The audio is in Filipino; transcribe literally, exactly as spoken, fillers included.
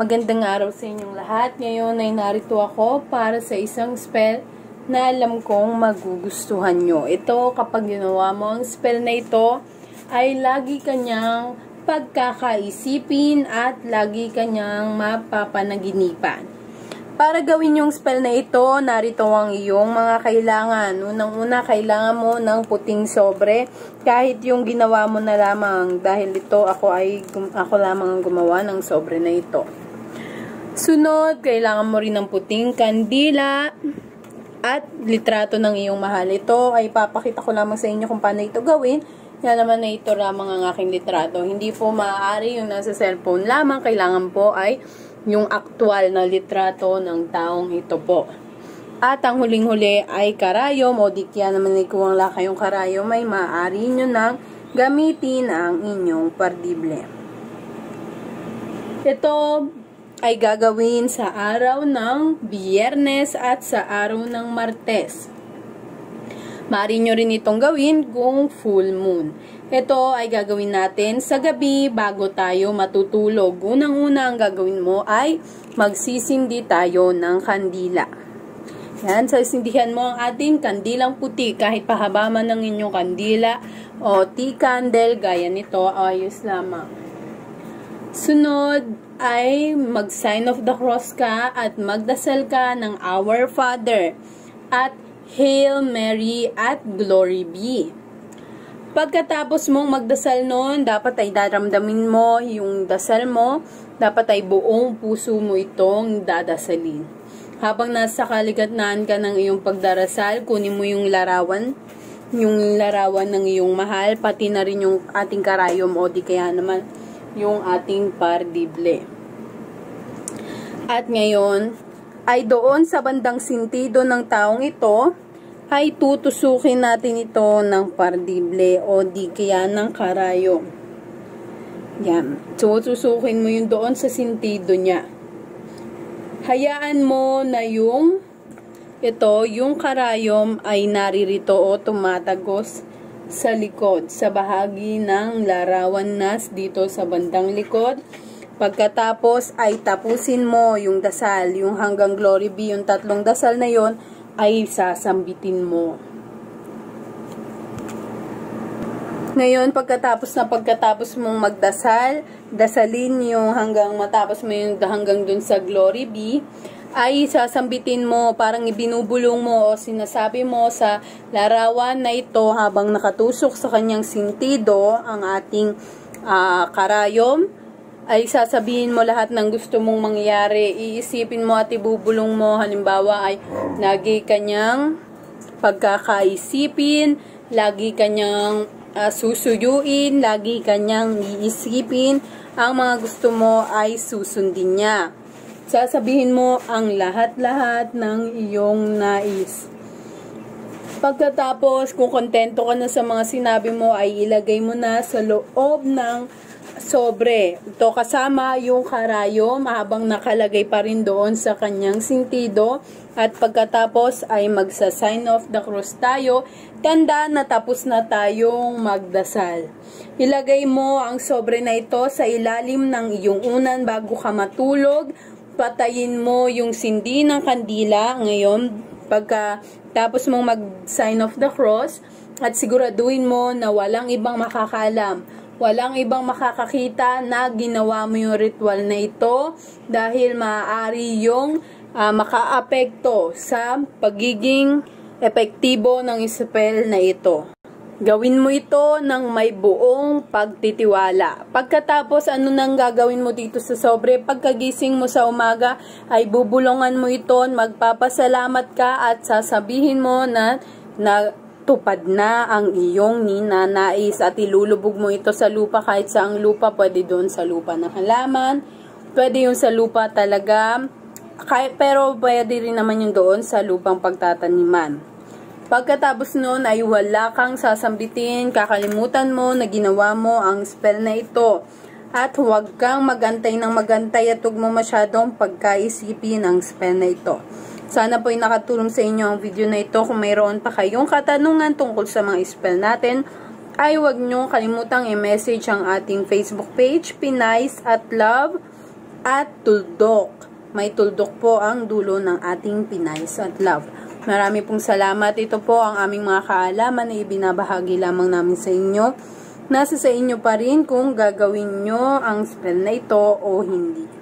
Magandang araw sa inyong lahat. Ngayon ay narito ako para sa isang spell na alam kong magugustuhan nyo. Ito, kapag ginawa mo ang spell na ito, ay lagi kanyang pagkakaisipin at lagi kanyang mapapanaginipan. Para gawin yung spell na ito, narito ang iyong mga kailangan. Unang-una, kailangan mo ng puting sobre. Kahit yung ginawa mo na lamang, dahil ito ako ay ako lamang ang gumawa ng sobre na ito. Sunod, kailangan mo rin ng puting kandila at litrato ng iyong mahal. Ito ay papakita ko lamang sa inyo kung paano ito gawin. Yan naman na ito lamang ang aking litrato. Hindi po maaari yung nasa cellphone lamang. Kailangan po ay yung aktual na litrato ng taong ito po. At ang huling-huli ay karayom o di kaya naman ay kung wala kayong karayom ay maaari nyo nang gamitin ang inyong pardible. Ito ay gagawin sa araw ng Biyernes at sa araw ng Martes. Maaari nyo rin itong gawin kung full moon. Ito ay gagawin natin sa gabi bago tayo matutulog. Unang-una ang gagawin mo ay magsisindi tayo ng kandila. Yan, sasindihan mo ang ating kandilang puti. Kahit pahaba man ng inyong kandila o tea candle, gaya nito, ayos lamang. Sunod ay mag-sign of the cross ka at magdasal ka ng Our Father at Hail Mary at Glory be. Pagkatapos mong magdasal noon, dapat ay daramdamin mo yung dasal mo. Dapat ay buong puso mo itong dadasalin. Habang nasa kaligatnaan ka ng iyong pagdarasal, kunin mo yung larawan. Yung larawan ng iyong mahal, pati na rin yung ating karayom o di kaya naman yung ating pardible. At ngayon, ay doon sa bandang sintido ng taong ito, ay tutusukin natin ito ng pardible o di kaya ng karayom. Yan. So, tutusukin mo yun doon sa sintido niya. Hayaan mo na yung ito, yung karayom ay naririto o tumatagos sa likod, sa bahagi ng larawan nas dito sa bandang likod. Pagkatapos ay tapusin mo yung dasal, yung hanggang glory be, yung tatlong dasal na yon ay sasambitin mo. Ngayon, pagkatapos na pagkatapos mong magdasal, dasalin yung hanggang matapos mo yung hanggang dun sa glory be, ay sasambitin mo, parang ibinubulong mo o sinasabi mo sa larawan na ito habang nakatusok sa kanyang sintido ang ating uh, karayom, ay sasabihin mo lahat ng gusto mong mangyari. Iisipin mo at ibubulong mo. Halimbawa ay lagi kanyang pagkakaisipin, lagi kanyang uh, susuyuin, lagi kanyang iisipin. Ang mga gusto mo ay susundin niya. Sasabihin mo ang lahat-lahat ng iyong nais. Pagkatapos, kung kontento ka na sa mga sinabi mo, ay ilagay mo na sa loob ng sobre. Ito kasama yung karayom habang nakalagay pa rin doon sa kanyang sintido. At pagkatapos ay magsa-sign of the cross tayo. Tanda na tapos na tayong magdasal. Ilagay mo ang sobre na ito sa ilalim ng iyong unan bago ka matulog. Patayin mo yung sindi ng kandila. Ngayon, pagkatapos mong mag-sign of the cross, at siguraduhin mo na walang ibang makakaalam. Walang ibang makakakita na ginawa mo yung ritual na ito dahil maaari yung uh, makaapekto sa pagiging epektibo ng spell na ito. Gawin mo ito ng may buong pagtitiwala. Pagkatapos, ano nang gagawin mo dito sa sobre? Pagkagising mo sa umaga, ay bubulungan mo ito, magpapasalamat ka at sasabihin mo na, na tupad na ang iyong ninanais at ilulubog mo ito sa lupa. Kahit saang lupa, pwede doon sa lupa ng halaman, pwede yung sa lupa talaga, kahit, pero pwede rin naman yung doon sa lupang pagtataniman. Pagkatapos nun ay wala kang sasambitin, kakalimutan mo na ginawa mo ang spell na ito. At huwag kang magantay ng magantay at huwag mo masyadong pagkaisipin ang spell na ito. Sana po ay nakatulong sa inyo ang video na ito. Kung mayroon pa kayong katanungan tungkol sa mga spell natin, ay huwag nyo kalimutang i-message ang ating Facebook page, Pinays at Love. at tuldok. May tuldok po ang dulo ng ating Pinays at Love. Marami pong salamat. Ito po ang aming mga kaalaman na ibinabahagi lamang namin sa inyo. Nasa sa inyo pa rin kung gagawin nyo ang spell na ito o hindi.